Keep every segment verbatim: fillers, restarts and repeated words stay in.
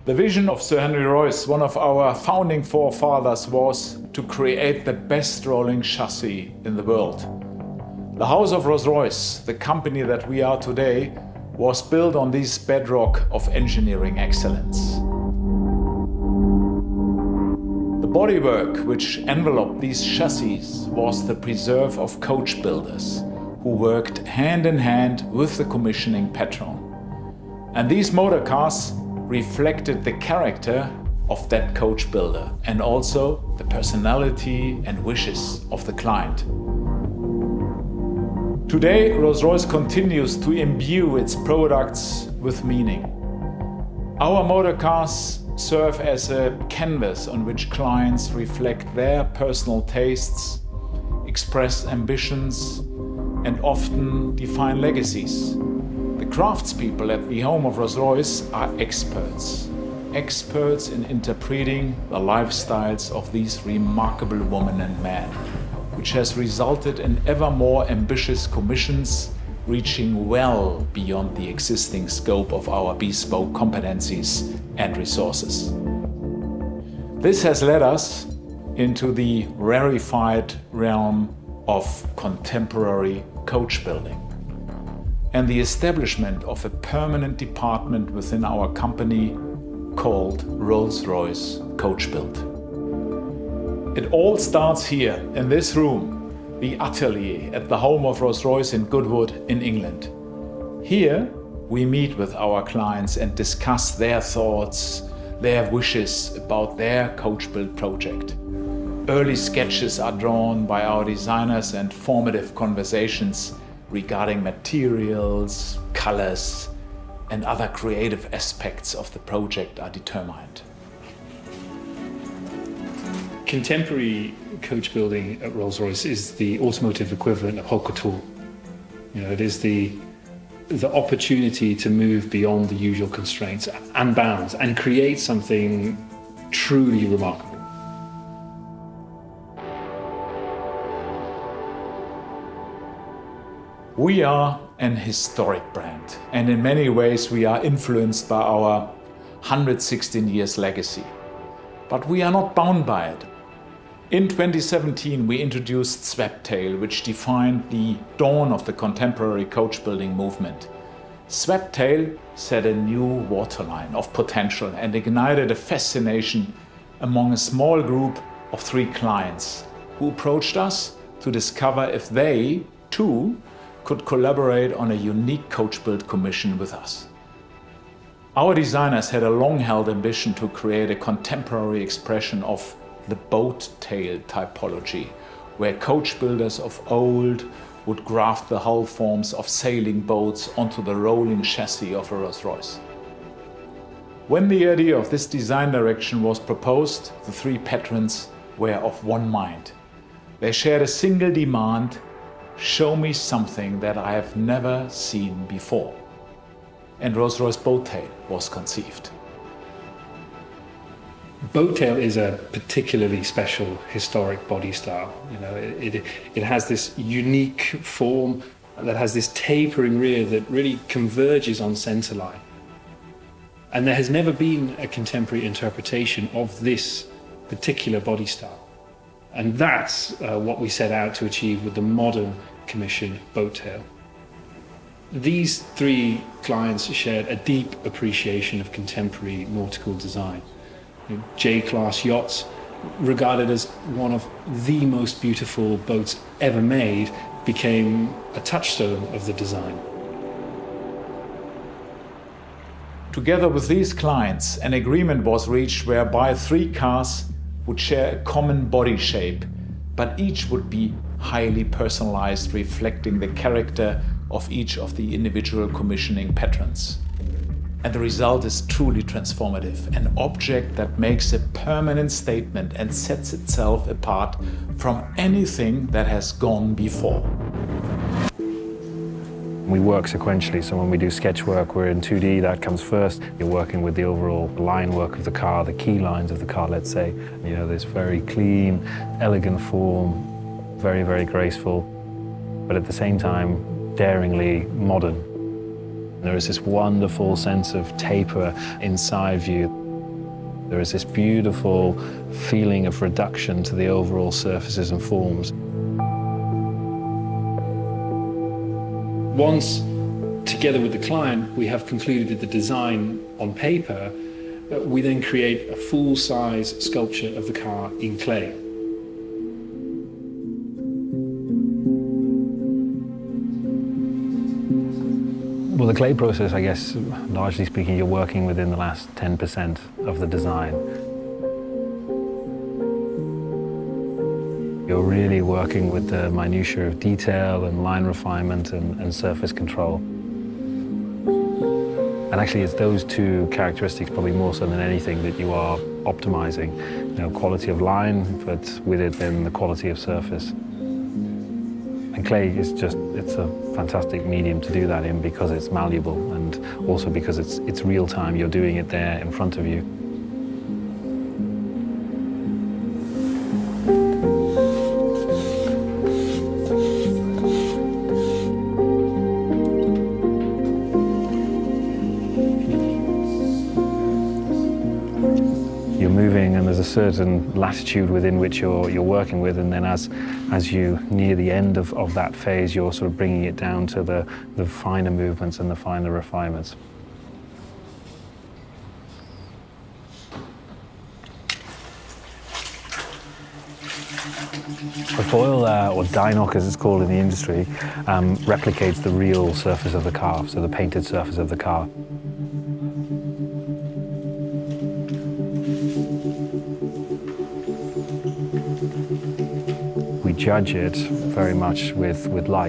The vision of Sir Henry Royce, one of our founding forefathers, was to create the best rolling chassis in the world. The House of Rolls-Royce, the company that we are today, was built on this bedrock of engineering excellence. The bodywork which enveloped these chassis was the preserve of coach builders who worked hand in hand with the commissioning patron. And these motor cars reflected the character of that coach builder and also the personality and wishes of the client. Today, Rolls-Royce continues to imbue its products with meaning. Our motor cars serve as a canvas on which clients reflect their personal tastes, express ambitions, and often define legacies. The craftspeople at the home of Rolls-Royce are experts. Experts in interpreting the lifestyles of these remarkable women and men, which has resulted in ever more ambitious commissions reaching well beyond the existing scope of our bespoke competencies and resources. This has led us into the rarefied realm of contemporary coach building and the establishment of a permanent department within our company called Rolls-Royce Coach Build. It all starts here in this room, the atelier at the home of Rolls-Royce in Goodwood in England. Here we meet with our clients and discuss their thoughts, their wishes about their coach build project. Early sketches are drawn by our designers and formative conversations regarding materials, colors, and other creative aspects of the project are determined. Contemporary coach building at Rolls-Royce is the automotive equivalent of haute couture. You know, it is the, the opportunity to move beyond the usual constraints and bounds and create something truly remarkable. We are an historic brand, and in many ways we are influenced by our one hundred sixteen years legacy. But we are not bound by it. In twenty seventeen we introduced Boat Tail, which defined the dawn of the contemporary coach building movement. Boat Tail set a new waterline of potential and ignited a fascination among a small group of three clients who approached us to discover if they, too, could collaborate on a unique coach build commission with us. Our designers had a long-held ambition to create a contemporary expression of the boat tail typology, where coach builders of old would graft the hull forms of sailing boats onto the rolling chassis of a Rolls-Royce. When the idea of this design direction was proposed, the three patrons were of one mind. They shared a single demand: show me something that I have never seen before. And Rolls Royce Boat Tail was conceived. Boat Tail is a particularly special historic body style. You know, it, it, it has this unique form that has this tapering rear that really converges on centerline. And there has never been a contemporary interpretation of this particular body style. And that's uh, what we set out to achieve with the modern commission Boat Tail. These three clients shared a deep appreciation of contemporary nautical design. J-class yachts, regarded as one of the most beautiful boats ever made, became a touchstone of the design. Together with these clients, an agreement was reached whereby three cars would share a common body shape, but each would be highly personalized, reflecting the character of each of the individual commissioning patrons. And the result is truly transformative, an object that makes a permanent statement and sets itself apart from anything that has gone before. We work sequentially, so when we do sketch work, we're in two D, that comes first. You're working with the overall line work of the car, the key lines of the car, let's say. You know, this very clean, elegant form, very, very graceful, but at the same time, daringly modern. There is this wonderful sense of taper inside view. There is this beautiful feeling of reduction to the overall surfaces and forms. Once, together with the client, we have concluded the design on paper, we then create a full-size sculpture of the car in clay. Well, the clay process, I guess, largely speaking, you're working within the last ten percent of the design. You're really working with the minutiae of detail and line refinement and, and surface control. And actually, it's those two characteristics, probably more so than anything, that you are optimizing. You know, quality of line, but with it then the quality of surface. And clay is just, it's a fantastic medium to do that in because it's malleable and also because it's, it's real time. You're doing it there in front of you. You're moving and there's a certain latitude within which you're, you're working with, and then as, as you near the end of, of that phase, you're sort of bringing it down to the, the finer movements and the finer refinements. The foil, uh, or dynock as it's called in the industry, um, replicates the real surface of the car, so the painted surface of the car. We judge it very much with, with light.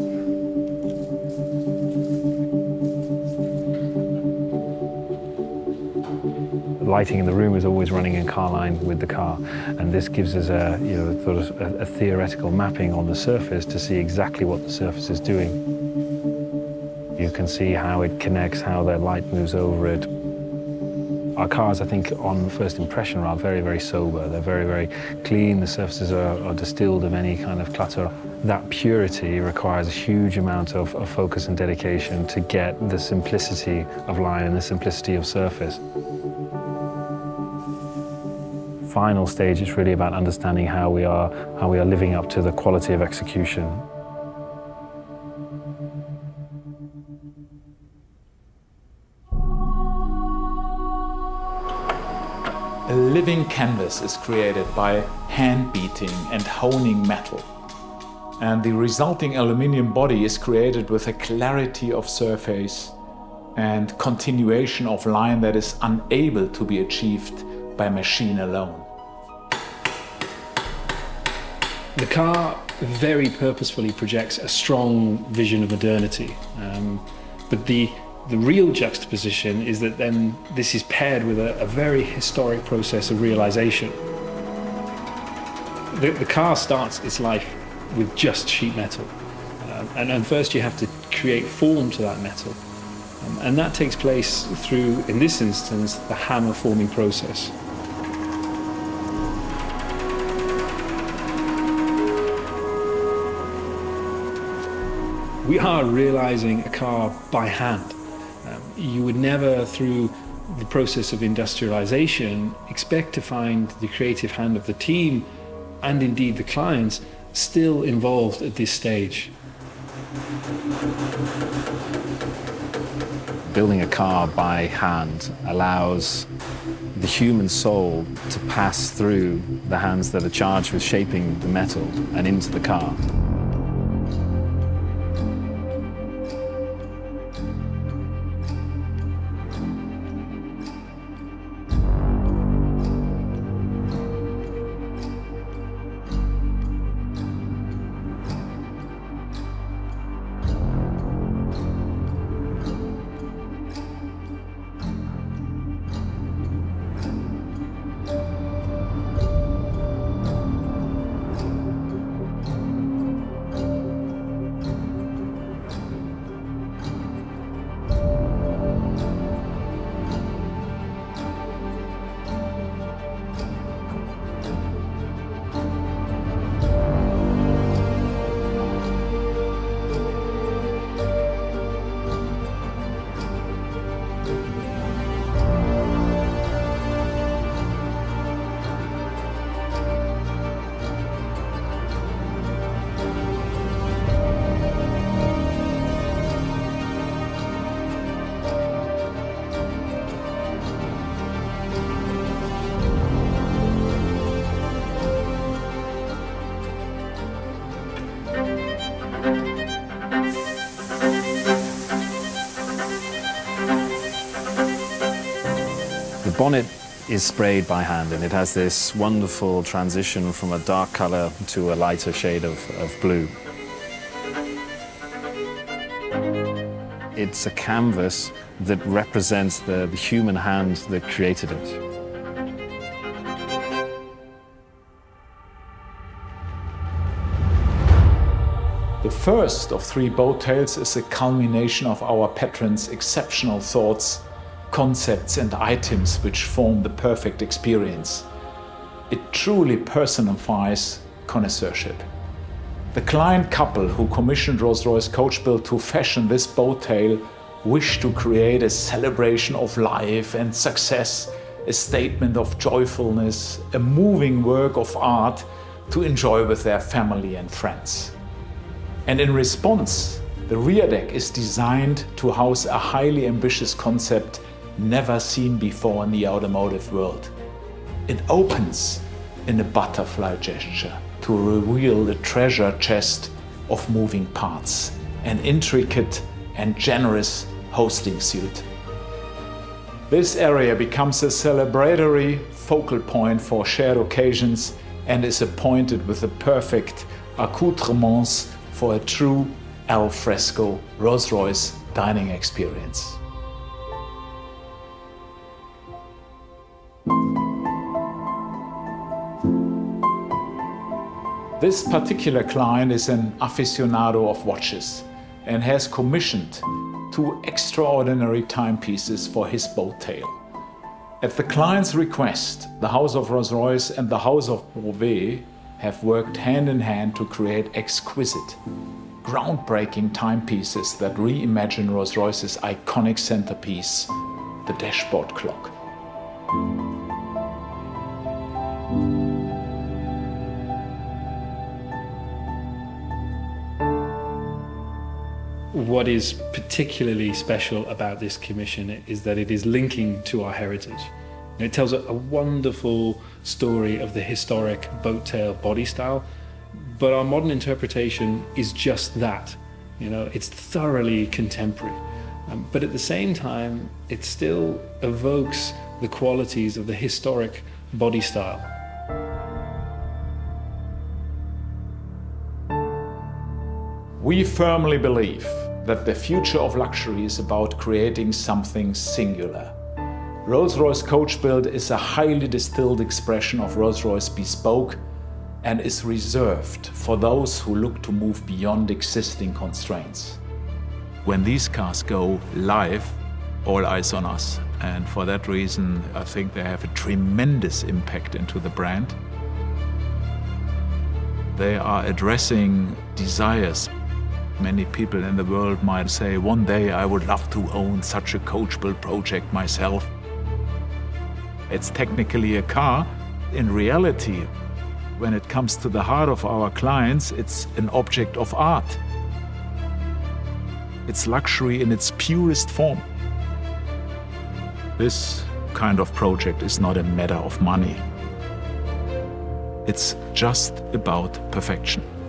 The lighting in the room is always running in car line with the car, and this gives us a, you know, sort of a, a theoretical mapping on the surface to see exactly what the surface is doing. You can see how it connects, how the light moves over it. Our cars, I think, on first impression, are very, very sober. They're very, very clean. The surfaces are, are distilled of any kind of clutter. That purity requires a huge amount of, of focus and dedication to get the simplicity of line and the simplicity of surface. Final stage, it's really about understanding how we are, how we are living up to the quality of execution. A living canvas is created by hand beating and honing metal. And the resulting aluminium body is created with a clarity of surface and continuation of line that is unable to be achieved by machine alone. The car very purposefully projects a strong vision of modernity, um, but the The real juxtaposition is that then this is paired with a, a very historic process of realization. The, the car starts its life with just sheet metal. Um, and, and first you have to create form to that metal. Um, and that takes place through, in this instance, the hammer forming process. We are realizing a car by hand. You would never, through the process of industrialization, expect to find the creative hand of the team, and indeed the clients, still involved at this stage. Building a car by hand allows the human soul to pass through the hands that are charged with shaping the metal and into the car. bonnet is sprayed by hand, and it has this wonderful transition from a dark color to a lighter shade of, of blue. It's a canvas that represents the, the human hand that created it. The first of three boat tails is a culmination of our patron's exceptional thoughts, concepts and items which form the perfect experience. It truly personifies connoisseurship. The client couple who commissioned Rolls-Royce Coach Build to fashion this boat tail wished to create a celebration of life and success, a statement of joyfulness, a moving work of art to enjoy with their family and friends. And in response, the rear deck is designed to house a highly ambitious concept never seen before in the automotive world. It opens in a butterfly gesture to reveal the treasure chest of moving parts, an intricate and generous hosting suite. This area becomes a celebratory focal point for shared occasions and is appointed with the perfect accoutrements for a true al fresco Rolls-Royce dining experience. This particular client is an aficionado of watches and has commissioned two extraordinary timepieces for his boat tail. At the client's request, the House of Rolls-Royce and the House of Overt have worked hand in hand to create exquisite, groundbreaking timepieces that reimagine Rolls-Royce's iconic centerpiece, the dashboard clock. What is particularly special about this commission is that it is linking to our heritage. And it tells a, a wonderful story of the historic boat tail body style, but our modern interpretation is just that. You know, it's thoroughly contemporary, um, but at the same time, it still evokes the qualities of the historic body style. We firmly believe that the future of luxury is about creating something singular. Rolls-Royce Coach Build is a highly distilled expression of Rolls-Royce bespoke and is reserved for those who look to move beyond existing constraints. When these cars go live, all eyes on us. And for that reason, I think they have a tremendous impact into the brand. They are addressing desires. Many people in the world might say, one day I would love to own such a coach build project myself. It's technically a car. In reality, when it comes to the heart of our clients, it's an object of art. It's luxury in its purest form. This kind of project is not a matter of money. It's just about perfection.